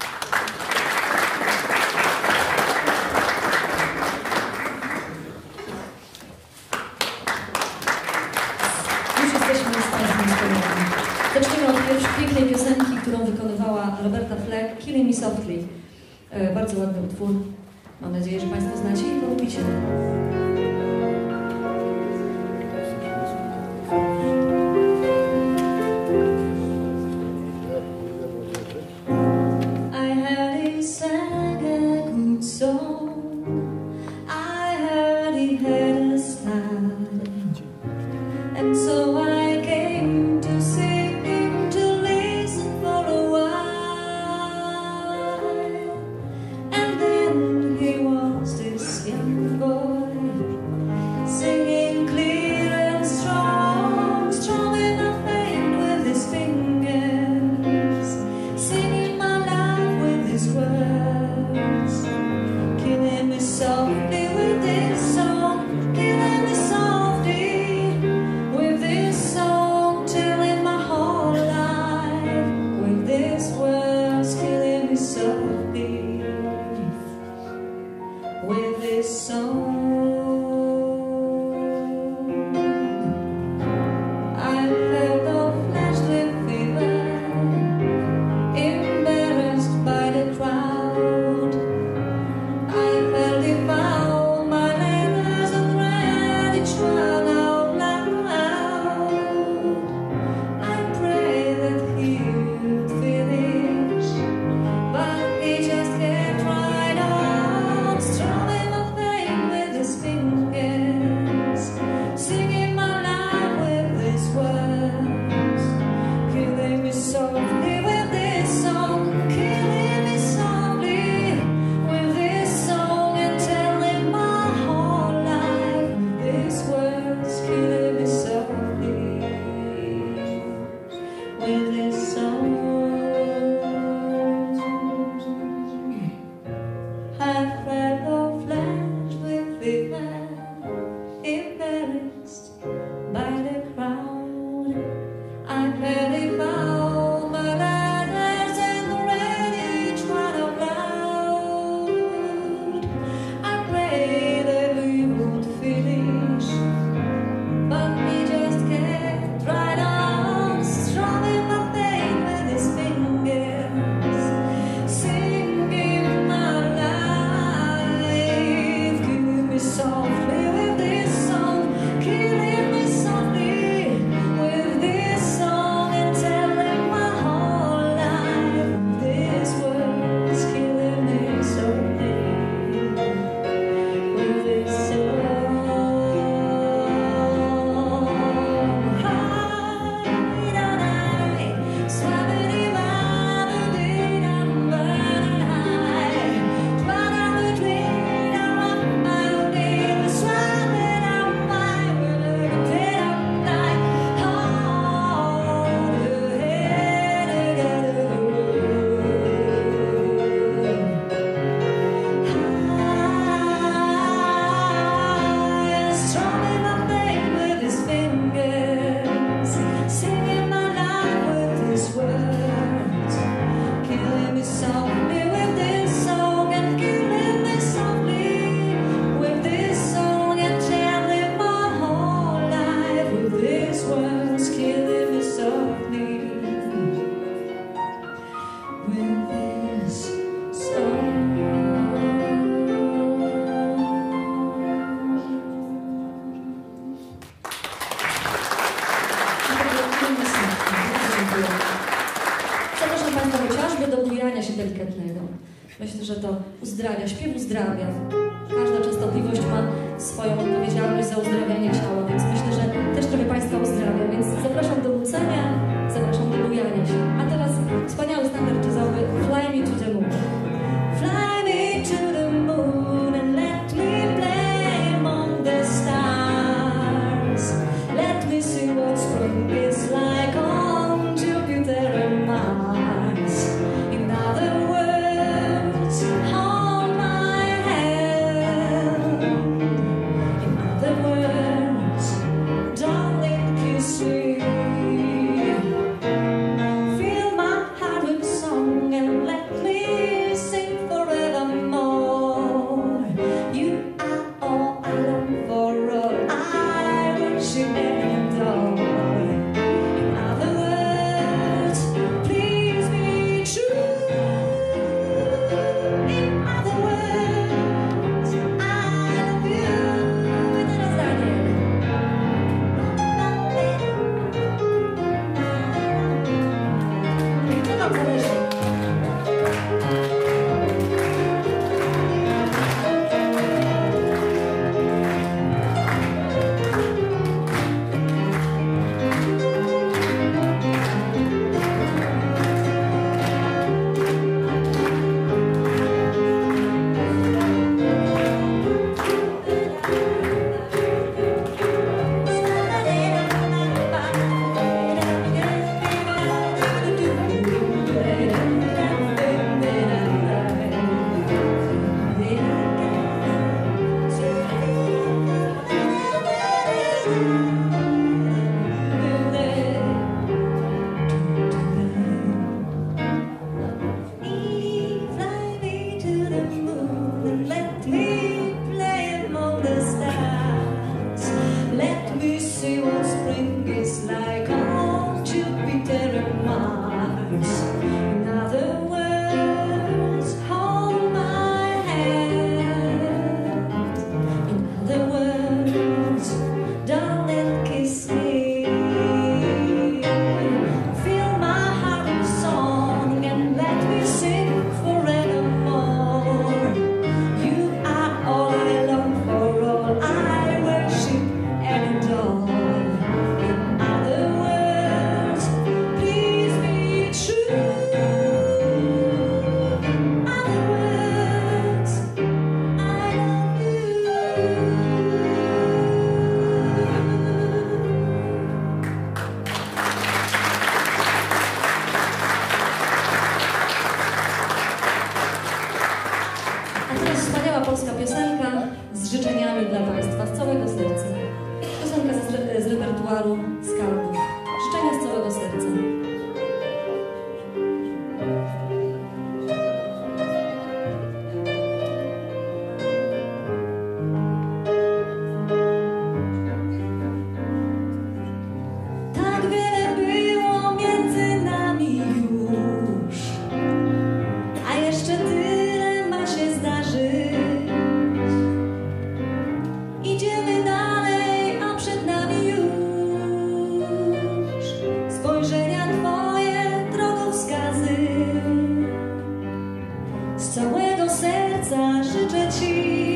Już jesteśmy z Państwem wspólnymi. Zaczniemy od pięknej piosenki, którą wykonywała Roberta Fleck, Killing Me Softly. Bardzo ładny utwór. Mam nadzieję, że Państwo znacie i polubicie. Zapraszam Państwa chociażby do bujania się delikatnego. Myślę, że to uzdrawia, śpiew uzdrawia. Każdy każda częstotliwość ma swoją odpowiedzialność za uzdrawianie ciała, więc myślę, że też trochę Państwa uzdrawia, więc zapraszam do nucenia, zapraszam do bujania się. A teraz wspaniały standard jazzowy Fly Me to the Moon. Fly me to the moon and let me play among the stars. Let me see what spring is like on Jupiter and Mars. In other words, hold my hand. In other words, darling, kiss me. Fill my heart with song and let me sing forevermore. You are all I long for, all I worship and adore. In other words, please be true. In other words, I love you. I teraz Daniel. Co tam zależy? Fly me to the moon and let me play among the stars. Let me see what spring is like on Jupiter and Mars. In other words, hold my hand. In other words, darling, kiss me. Fill my heart with song and let me sing forevermore. You are all I long for, all I worship and adore. In other words, please be true. In other words, I love you. A teraz wspaniała polska piosenka z życzeniami dla Państwa, z całego serca. Piosenka z repertuaru Skarbów. Życzenia z całego serca. Tak wiele było między nami już, a jeszcze tyle ma się zdarzyć. Idziemy dalej, a przed nami już spojrzenia Twoje, drogowskazy. Z całego serca życzę Ci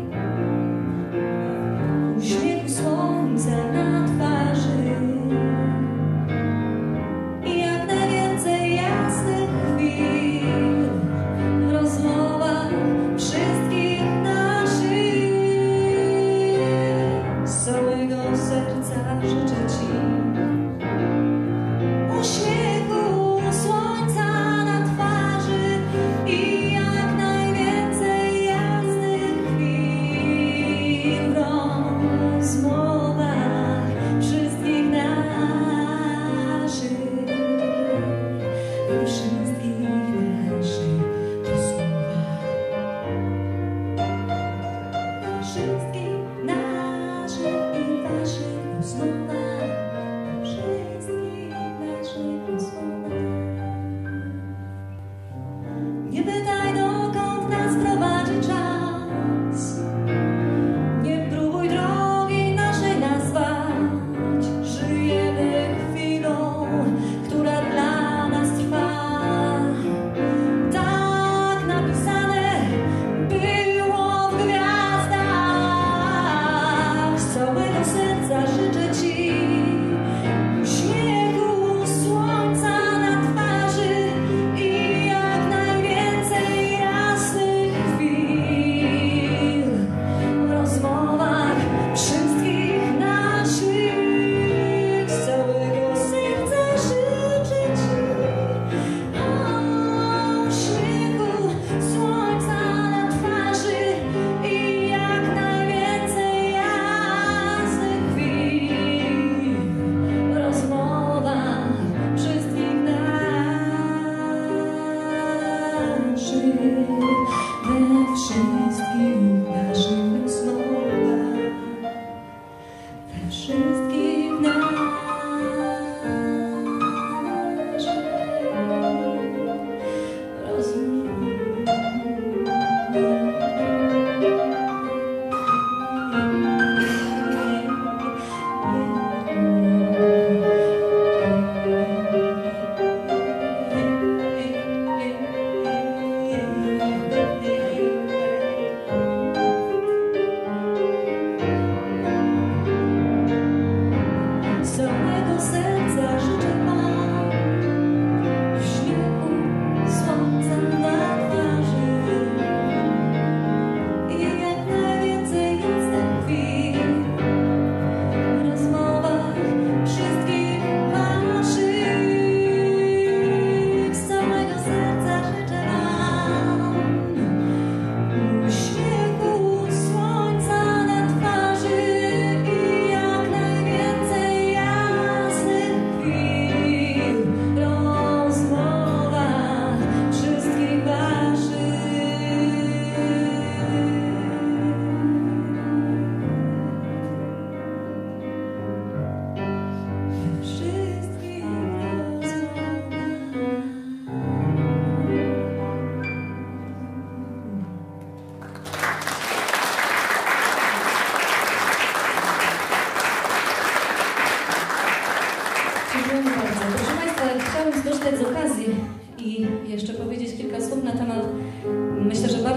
uśmiechu słońca na twarzy i jak najwięcej jasnych chwil w rozmowach wszystkich naszych.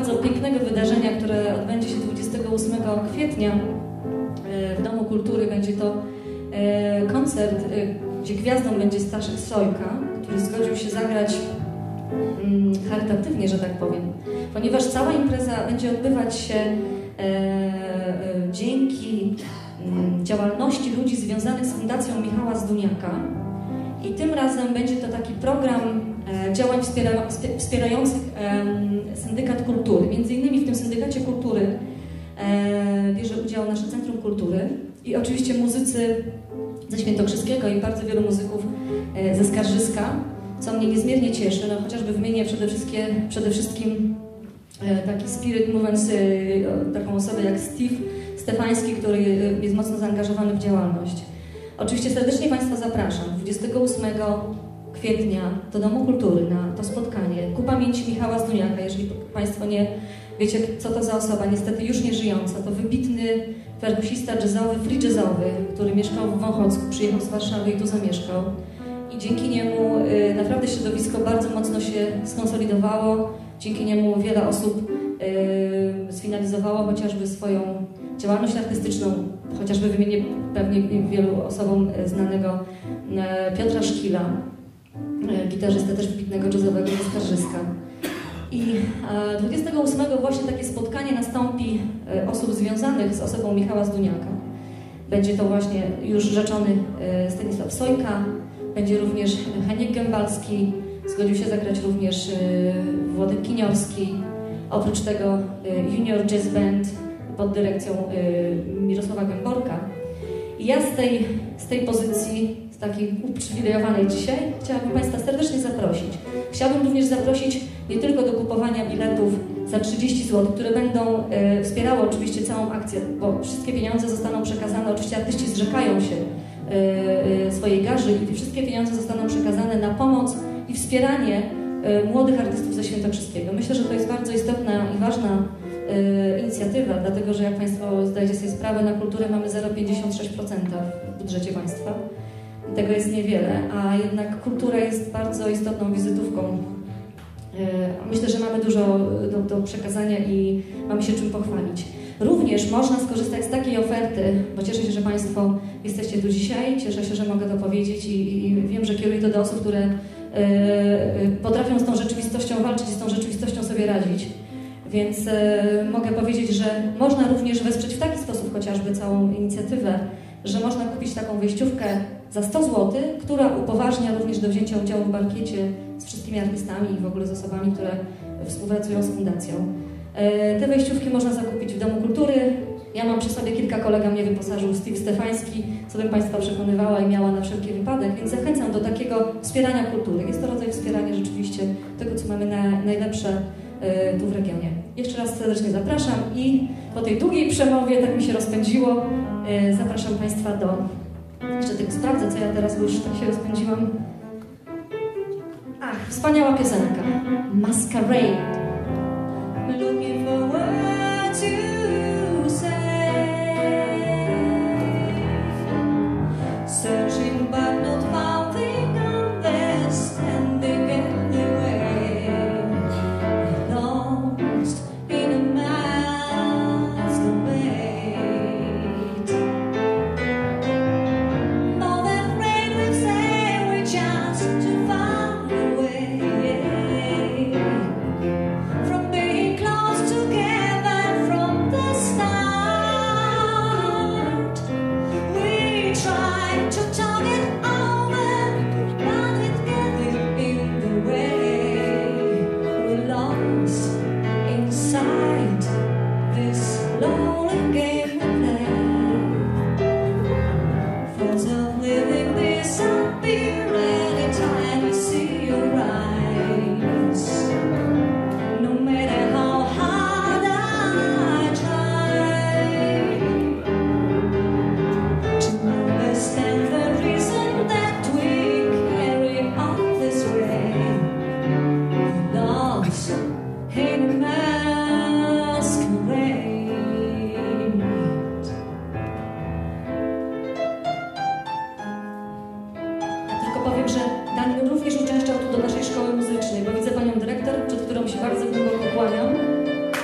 bardzo pięknego wydarzenia, które odbędzie się 28 kwietnia w Domu Kultury. Będzie to koncert, gdzie gwiazdą będzie Staszek Sojka, który zgodził się zagrać charytatywnie, że tak powiem, ponieważ cała impreza będzie odbywać się dzięki działalności ludzi związanych z Fundacją Michała Zduniaka. I tym razem będzie to taki program działań wspierających Syndykat Kultury. Między innymi w tym Syndykacie Kultury bierze udział nasze Centrum Kultury i oczywiście muzycy ze Świętokrzyskiego i bardzo wielu muzyków ze Skarżyska, co mnie niezmiernie cieszy. No, chociażby wymienię przede wszystkim taki Spirit Movement, taką osobę jak Steve Stefański, który jest mocno zaangażowany w działalność. Oczywiście serdecznie Państwa zapraszam 28 kwietnia do Domu Kultury na to spotkanie ku pamięci Michała Zduniaka. Jeżeli Państwo nie wiecie, co to za osoba, niestety już nie żyjąca, to wybitny perkusista jazzowy, free jazzowy, który mieszkał w Wąchocku, przyjechał z Warszawy i tu zamieszkał. I dzięki niemu naprawdę środowisko bardzo mocno się skonsolidowało. Dzięki niemu wiele osób sfinalizowało chociażby swoją działalność artystyczną, chociażby wymienię pewnie wielu osobom znanego Piotra Szkila, gitarzystę też wybitnego jazzowego ze Skarżyska. I 28 właśnie takie spotkanie nastąpi osób związanych z osobą Michała Zduniaka. Będzie to właśnie już rzeczony Stanisław Sojka, będzie również Heniek Gębalski, zgodził się zagrać również Włodek Kiniowski, oprócz tego Junior Jazz Band pod dyrekcją Mirosława Gęborka. I ja z tej pozycji, z takiej uprzywilejowanej dzisiaj, chciałabym Państwa serdecznie zaprosić. Chciałabym również zaprosić nie tylko do kupowania biletów za 30 zł, które będą wspierały oczywiście całą akcję, bo wszystkie pieniądze zostaną przekazane, oczywiście artyści zrzekają się swojej garzy i wszystkie pieniądze zostaną przekazane na pomoc i wspieranie młodych artystów ze Świętokrzyskiego. Myślę, że to jest bardzo istotna i ważna inicjatywa, dlatego że jak Państwo zdajecie sobie sprawę, na kulturę mamy 0,56% w budżecie państwa. Tego jest niewiele, a jednak kultura jest bardzo istotną wizytówką. Myślę, że mamy dużo do przekazania i mamy się czym pochwalić. Również można skorzystać z takiej oferty, bo cieszę się, że Państwo jesteście tu dzisiaj, cieszę się, że mogę to powiedzieć i wiem, że kieruję to do osób, które potrafią z tą rzeczywistością walczyć i z tą rzeczywistością sobie radzić. Więc mogę powiedzieć, że można również wesprzeć w taki sposób chociażby całą inicjatywę, że można kupić taką wejściówkę za 100 zł, która upoważnia również do wzięcia udziału w bankiecie z wszystkimi artystami i w ogóle z osobami, które współpracują z fundacją. Te wejściówki można zakupić w Domu Kultury. Ja mam przy sobie kilka, kolega mnie wyposażył, Steve Stefański, co bym Państwa przekonywała i miała na wszelki wypadek, więc zachęcam do takiego wspierania kultury. Jest to rodzaj wspierania rzeczywiście tego, co mamy najlepsze tu w regionie. Jeszcze raz serdecznie zapraszam i po tej długiej przemowie, tak mi się rozpędziło, zapraszam Państwa do... Jeszcze tylko sprawdzę, co ja teraz już tak się rozpędziłam. Ach, wspaniała piosenka. Masquerade. Looking for words to say, searching but not finding, understanding anyway, lost in a masquerade. All that rain we say we just to find a way from being close together from the start. We tried to talk it over, but it getting in the way. We lost inside this lonely game we play. Force of living disappear anytime you see your eyes. No matter how hard I try to understand the reason that we carry on this way, lost in a masquerade. Ja tylko powiem, że Dan również uczęszczał tu do naszej szkoły muzycznej, bo widzę Panią dyrektor, przed którą się bardzo głęboko kłaniam.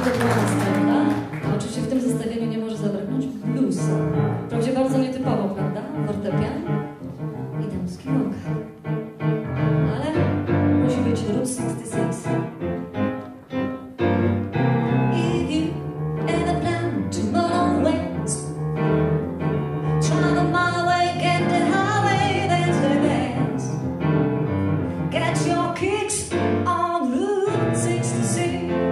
to dla nas, prawda? Oczywiście w tym zestawieniu nie może zabraknąć blues. Wprawdzie bardzo nietypowo, prawda? Fortepian i damski wokal. Ale musi być Route 66. If you ever plan to go west, travel my way, get the highway, that's the best. Get your kicks on Route 66.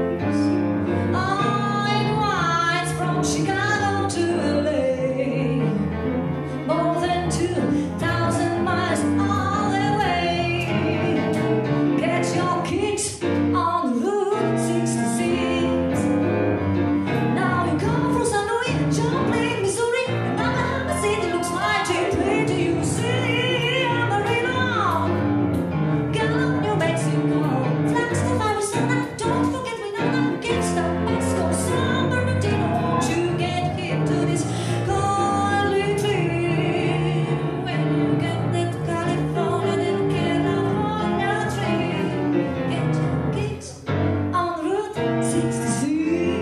Oh, it winds from Chicago to LA, more than 2,000 miles all the way. Get your kicks on Route 66. Now you come from St. Louis, Joplin, Missouri, and Oklahoma City looks mighty pretty to you. See, Amarillo, Gallup, New Mexico, Flagstaff, Arizona. Don't forget Winona, Kingstown, Pasco, San Bernardino. Won't you get hip to this country trip? When you get that California trip, get your kicks on Route 66.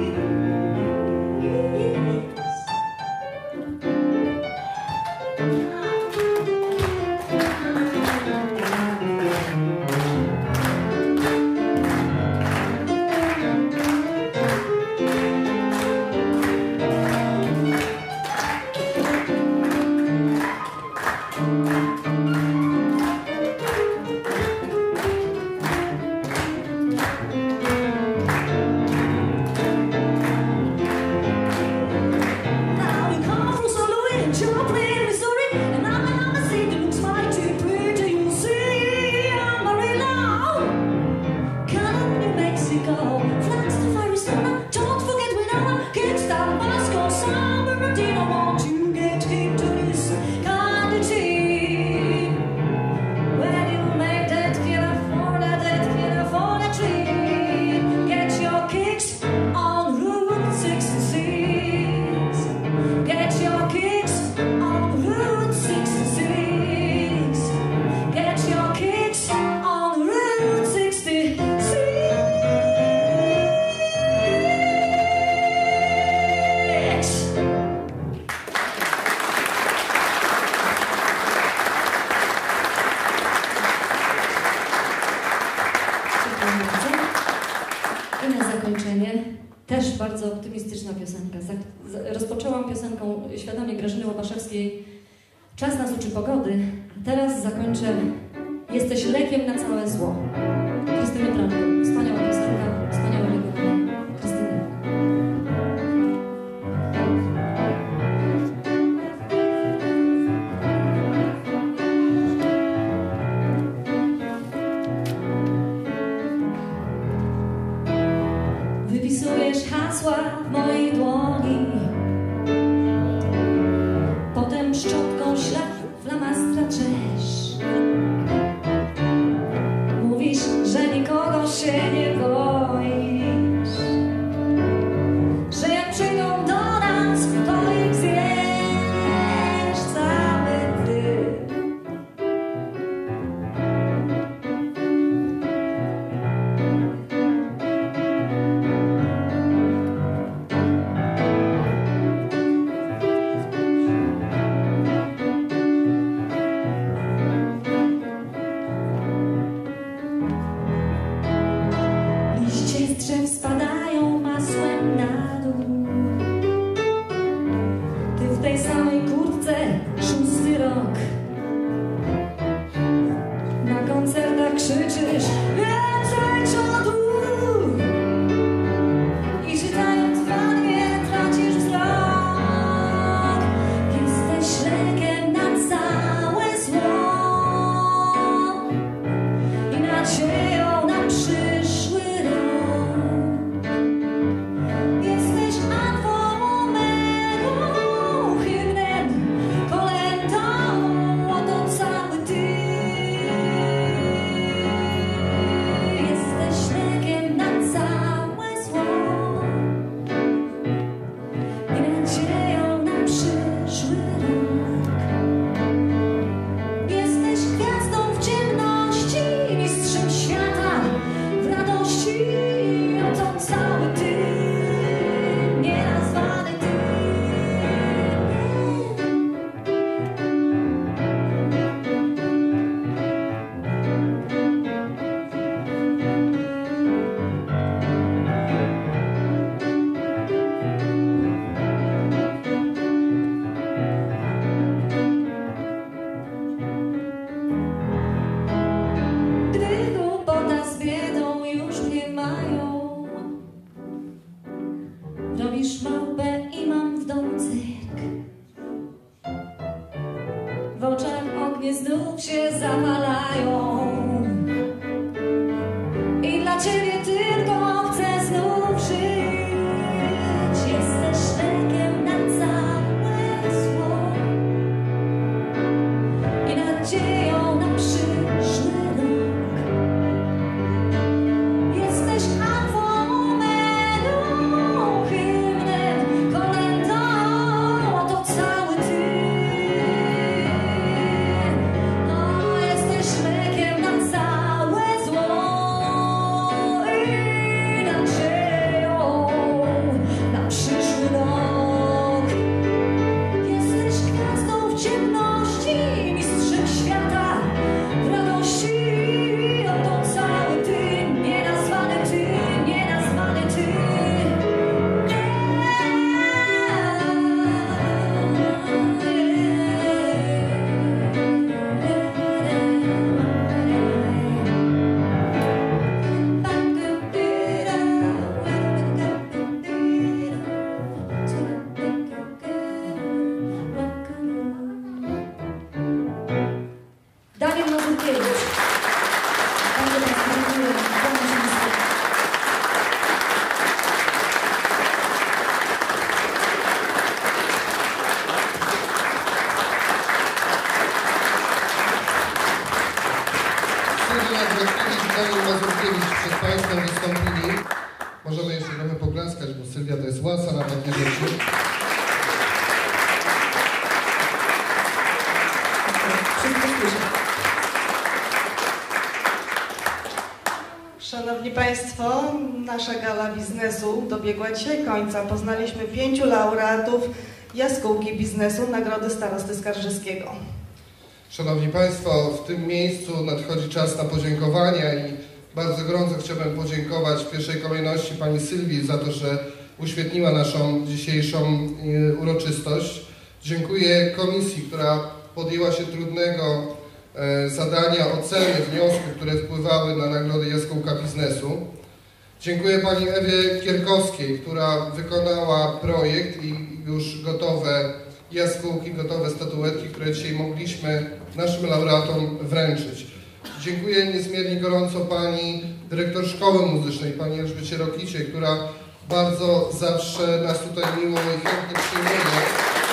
Now you come from St. Louis, Joplin, Missouri, and Oklahoma City looks mighty pretty to you. See, Amarillo, Gallup, New Mexico, Flagstaff, Arizona. Don't forget Winona, Kingstown, Pasco, San Bernardino. Won't you get hip to this kind of trip? When you make that California trip, get your kicks on Route 66. Get your kicks on Route 66. Get your kicks on Route 66. Dziękuję bardzo. I na zakończenie też bardzo optymistyczna piosenka. Rozpoczęłam piosenką świadomie Grażyny Łopaszewskiej Czas nas uczy pogody. Teraz zakończę Jesteś lekiem na całe zło. Krystyny Prądko. Wspaniała piosenka, wspaniałe wykonanie. Krystyny. Wypisujesz hasła w mojej dłoni, potem szczotką ślad flamastra trzesz. Mówisz, że nikogo się nie boisz, że jak przyjdą do nas, to ich zjesz cały ty. Liście z drzew spadają masłem na dół. Ty w tej samej kurtce 6. rok. Na koncertach krzyczysz więcej czodu. I czytając wanie tracisz wzrok. Jesteś lekiem na całe zło i nadzieją na przyszły rok. Ciebie tylko chcę znów żyć. Jesteś lekiem na całe zło i nadzieją na przyszły rok. Jesteś alfą, omeną, hymnem, kolędą, to cały Ty. No, jesteś lekiem na całe zło i nadzieją na przyszły rok. Jesteś gwiazdą w ciemności, mistrzem świata w radości. Oto cały Ty, nienazwany Ty, nienazwany Ty. Daniel Mazurkiewicz. Bardzo Państwu dziękuję. Kłaniam się nisko. Sylwia Gratkiewicz i Daniel Mazurkiewicz przed Państwem wystąpili. Możemy jeszcze trochę poglaskać, bo Sylwia to jest łasa na takie rzeczy. Wszystko słyszę. Szanowni Państwo, nasza gala biznesu dobiegła dzisiaj końca. Poznaliśmy 5 laureatów Jaskółki Biznesu Nagrody Starosty Skarżyskiego. Szanowni Państwo, w tym miejscu nadchodzi czas na podziękowania i bardzo gorąco chciałbym podziękować w pierwszej kolejności Pani Sylwii za to, że uświetniła naszą dzisiejszą uroczystość. Dziękuję komisji, która podjęła się trudnego zadania oceny wniosków, które wpływały na nagrody Jaskółka Biznesu. Dziękuję Pani Ewie Kierkowskiej, która wykonała projekt i już gotowe jaskółki, gotowe statuetki, które dzisiaj mogliśmy naszym laureatom wręczyć. Dziękuję niezmiernie gorąco Pani dyrektor Szkoły Muzycznej, Pani Elżbiecie Rokicie, która bardzo zawsze nas tutaj miło i chętnie przyjmuje.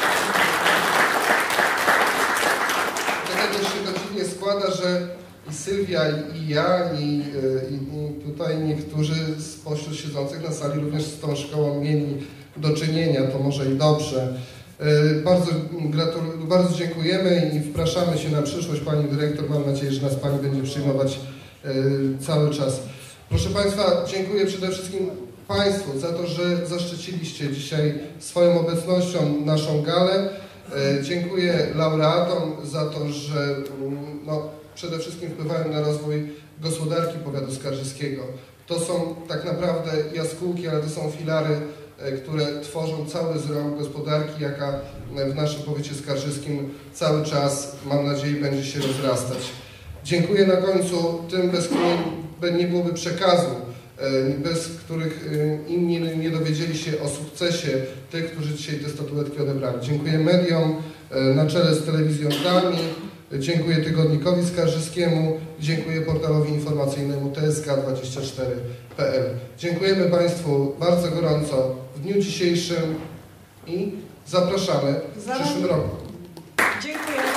Dlatego się to dziwnie składa, że i Sylwia, i ja, i tutaj niektórzy spośród siedzących na sali również z tą szkołą mieli do czynienia, to może i dobrze. Bardzo dziękujemy i wpraszamy się na przyszłość Pani Dyrektor. Mam nadzieję, że nas Pani będzie przyjmować cały czas. Proszę Państwa, dziękuję przede wszystkim Państwu za to, że zaszczyciliście dzisiaj swoją obecnością naszą galę. Dziękuję laureatom za to, że przede wszystkim wpływają na rozwój gospodarki powiatu skarżyskiego. To są tak naprawdę jaskółki, ale to są filary, które tworzą cały zrąb gospodarki, jaka w naszym powiecie skarżyskim cały czas, mam nadzieję, będzie się rozrastać. Dziękuję na końcu tym, bez których nie byłoby przekazu, bez których inni nie dowiedzieli się o sukcesie tych, którzy dzisiaj te statuetki odebrali. Dziękuję mediom na czele z telewizją Dami, dziękuję Tygodnikowi Skarżyskiemu, dziękuję portalowi informacyjnemu TSK24.pl. Dziękujemy Państwu bardzo gorąco w dniu dzisiejszym i zapraszamy w przyszłym roku. Dziękuję.